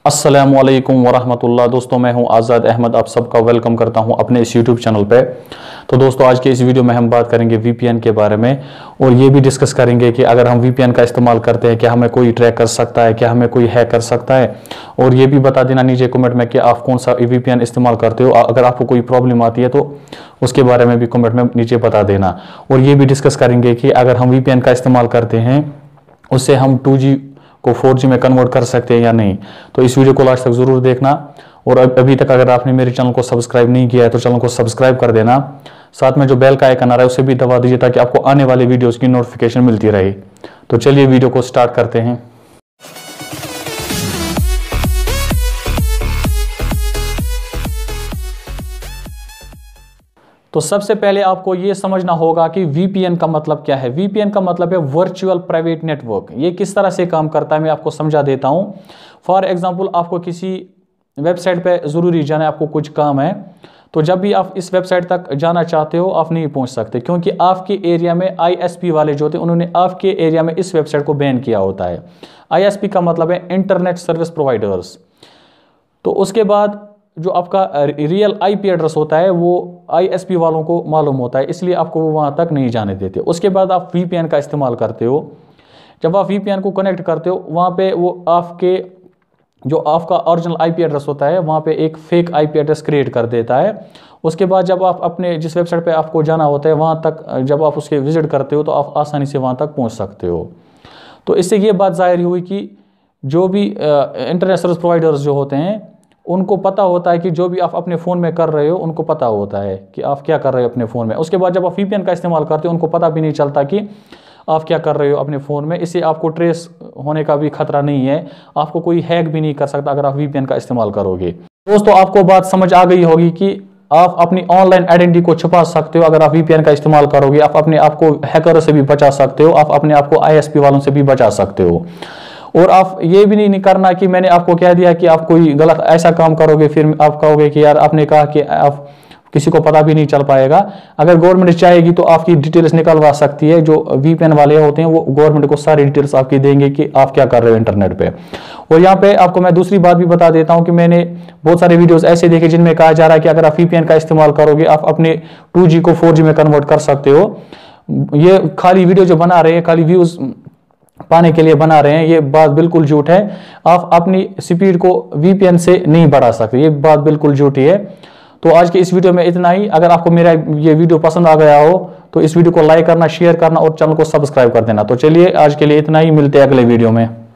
अस्सलामु अलैकुम वरहमतुल्लाह। दोस्तों मैं हूं आज़ाद अहमद, आप सबका वेलकम करता हूं अपने इस यूट्यूब चैनल पे। तो दोस्तों आज के इस वीडियो में हम बात करेंगे वीपीएन के बारे में और ये भी डिस्कस करेंगे कि अगर हम वीपीएन का इस्तेमाल करते हैं क्या हमें कोई ट्रैक कर सकता है, क्या हमें कोई हैक कर सकता है। और ये भी बता देना नीचे कमेंट में कि आप कौन सा वीपीएन इस्तेमाल करते हो। अगर आपको कोई प्रॉब्लम आती है तो उसके बारे में भी कमेंट में नीचे बता देना। और ये भी डिस्कस करेंगे कि अगर हम वीपीएन का इस्तेमाल करते हैं उससे हम 2G को 4G में कन्वर्ट कर सकते हैं या नहीं। तो इस वीडियो को लास्ट तक जरूर देखना। और अभी तक अगर आपने मेरे चैनल को सब्सक्राइब नहीं किया है तो चैनल को सब्सक्राइब कर देना। साथ में जो बेल का आइकन आ रहा है उसे भी दबा दीजिए ताकि आपको आने वाले वीडियोस की नोटिफिकेशन मिलती रहे। तो चलिए वीडियो को स्टार्ट करते हैं। तो सबसे पहले आपको ये समझना होगा कि VPN का मतलब क्या है। VPN का मतलब है वर्चुअल प्राइवेट नेटवर्क। ये किस तरह से काम करता है मैं आपको समझा देता हूँ। फॉर एग्जांपल आपको किसी वेबसाइट पे ज़रूरी जाना है, आपको कुछ काम है, तो जब भी आप इस वेबसाइट तक जाना चाहते हो आप नहीं पहुँच सकते क्योंकि आपके एरिया में ISP वाले जो होते हैं उन्होंने आपके एरिया में इस वेबसाइट को बैन किया होता है। ISP का मतलब है इंटरनेट सर्विस प्रोवाइडर्स। तो उसके बाद जो आपका रियल IP एड्रेस होता है वो ISP वालों को मालूम होता है, इसलिए आपको वो वहाँ तक नहीं जाने देते। उसके बाद आप VPN का इस्तेमाल करते हो। जब आप VPN को कनेक्ट करते हो वहाँ पे वो आपके जो आपका ओरिजिनल IP एड्रेस होता है वहाँ पे एक फेक IP एड्रेस क्रिएट कर देता है। उसके बाद जब आप अपने जिस वेबसाइट पे आपको जाना होता है वहाँ तक जब आप उसके विजिट करते हो तो आप आसानी से वहाँ तक पहुँच सकते हो। तो इससे ये बात ज़ाहिर हुई कि जो भी इंटरनेट सर्विस प्रोवाइडर्स जो होते हैं उनको पता होता है कि जो भी आप अपने फ़ोन में कर रहे हो उनको पता होता है कि आप क्या कर रहे हो अपने फ़ोन में। उसके बाद जब आप VPN का इस्तेमाल करते हो उनको पता भी नहीं चलता कि आप क्या कर रहे हो अपने फ़ोन में। इससे आपको ट्रेस होने का भी खतरा नहीं है, आपको कोई हैक भी नहीं कर सकता अगर आप VPN का इस्तेमाल करोगे। दोस्तों आपको बात समझ आ गई होगी कि आप अपनी ऑनलाइन आइडेंटिटी को छुपा सकते हो अगर आप VPN का इस्तेमाल करोगे। आप अपने आप को हैकर से भी बचा सकते हो, आप अपने आप को ISP वालों से भी बचा सकते हो। और आप ये भी नहीं करना कि मैंने आपको कह दिया कि आप कोई गलत ऐसा काम करोगे फिर आप कहोगे कि यार आपने कहा कि आप किसी को पता भी नहीं चल पाएगा। अगर गवर्नमेंट चाहेगी तो आपकी डिटेल्स निकलवा सकती है। जो VPN वाले होते हैं वो गवर्नमेंट को सारी डिटेल्स आपकी देंगे कि आप क्या कर रहे हो इंटरनेट पे। और यहाँ पे आपको मैं दूसरी बात भी बता देता हूँ कि मैंने बहुत सारे वीडियोस ऐसे देखे जिनमें कहा जा रहा है कि अगर आप VPN का इस्तेमाल करोगे आप अपने 2G को 4G में कन्वर्ट कर सकते हो। ये खाली वीडियो जो बना रहे हैं खाली व्यूज पाने के लिए बना रहे हैं, ये बात बिल्कुल झूठ है। आप अपनी स्पीड को VPN से नहीं बढ़ा सकते, ये बात बिल्कुल झूठी है। तो आज के इस वीडियो में इतना ही। अगर आपको मेरा ये वीडियो पसंद आ गया हो तो इस वीडियो को लाइक करना, शेयर करना और चैनल को सब्सक्राइब कर देना। तो चलिए आज के लिए इतना ही, मिलते हैं अगले वीडियो में।